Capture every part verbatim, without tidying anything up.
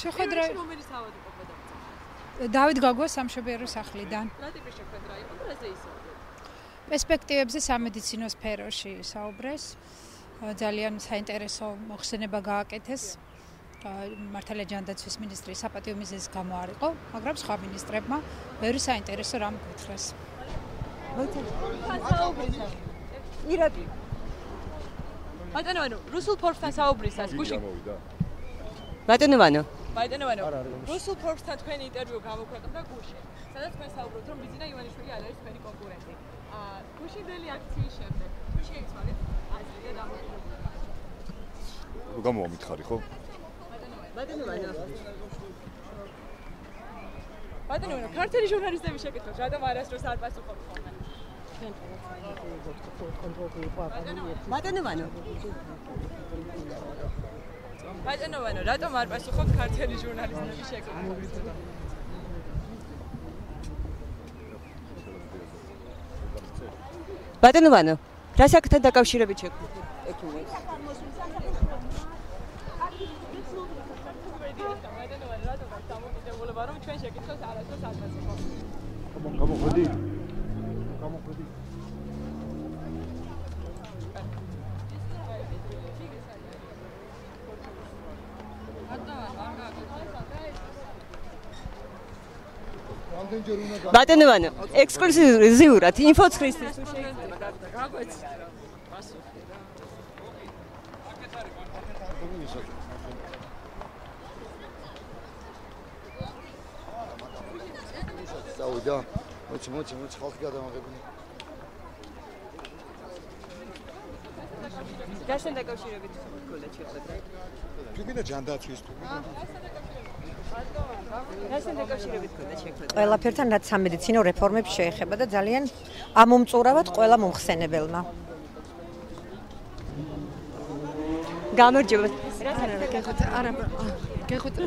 შეხვედრა რომელი საავადმყოფო გადაგწევთ? დავით გაგუა სამშობიარო სახლიდან. რა ტიპის შეხვედრა იყო და რაზე ისაუბრეთ? პერსპექტივებზე სამედიცინო სფეროში საუბრეს. ძალიან საინტერესო მოხსენება გააკეთეს. მართალია ჯანდაცვის მინისტრის საპატიო მიზეზის გამო არ იყო, მაგრამ სხვა მინისტრებმა ბევრი საინტერესო რამ გითხრეს. ირაკლი. ბატონო, რუსულ ფორბსთან საუბრისას გუშინ ბატონო ბატონო, რუსულ ფორბსთან თქვენი ინტერვიუ გამოქვეყნდა გუშინ, სადაც თქვენ საუბრობთ, რომ ბიზინა ივანიშვილი არ არის თქვენი კონკურენტი. აა, გუშინდელი აქციის შემდეგ თუ შეიცვალეთ აზრი და დამოკიდებულება? გამომითხარი ხო? ბატონო, ბატონო, ქართული ჟურნალისტები შეკითხოთ, რატომ არასდროს არ პასუხობთ ხოლმე? ბატონო ბატონო, რატომ არ პასუხობთ ქართული ჟურნალისტები შეკითხოთ? ბატონო რა საკითხთან დაკავშირებით შეგვიძლია? რომ ჩვენ შეკითხოს არასდროს არ პასუხობთ. გამოходи. გამოходи. ბატონო, ექსკლუზიურად ინფოცხრისთვის თუ შეიძლება გაგვეცი. წავიდა. მოჩი, მოჩი, მოჩი, ხალხი გადამაღებული. გასთან დაკავშირებით გქონდა შეხვედრა. თვითონ ჯანდაცვის თუ გასთან დაკავშირებით გქონდა შეხვედრა. ყველაფერთან რაც სამედიცინო რეფორმებს შეეხება და ძალიან ამომწურავად ყველა მომხსენებელმა. გამარჯობა. რა არა, გეხოთრა, არა, გეხოთრა.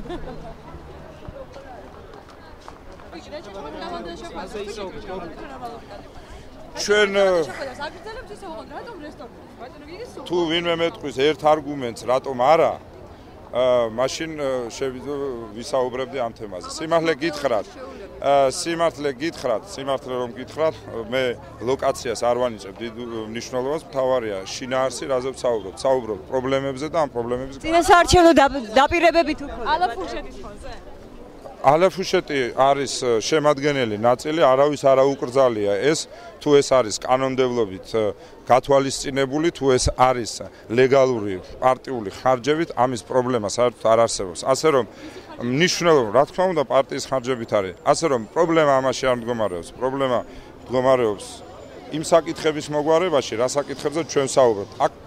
ჩვენ აგრძელებს ისე უყოთ, რატომ რესტორნი? ბატონო, გიგის თუ ვინმე მეტყვის ერთ არგუმენტს, რატომ არა, მაშინ შევიდო ვისაუბრებდი ამ თემაზე. სიმართლე გითხრათ, სიმართლე გითხრათ, სიმართლე რომ გითხრათ, მე ლოკაციას არ ვანიჭებ დიდ მნიშვნელობას, მთავარია შინაარსი, რაზე ვსაუბრობ. საუბრობ პრობლემებზე და ამ პრობლემების წინასაარჩევნო დაპირებები თუ ხონდა. ალაფუშეთის ფონზე? ალაფუშეტი არის შემადგენელი ნაწილი, არავის არ აუკრძალია ეს, თუ ეს არის კანონმდებლობით გათვალისწინებული, თუ ეს არის ლეგალური პარტიული ხარჯებით, ამის პრობლემა საერთოდ არ არსებობს. ასე რომ მნიშვნელობა, რა თქმა უნდა, პარტიის ხარჯებით არის. ასე რომ პრობლემა ამაში არ მდგომარეობს. პრობლემა მდგომარეობს იმ საკითხების მოგვარებაში, რა საკითხებზე ჩვენ საუბრობთ.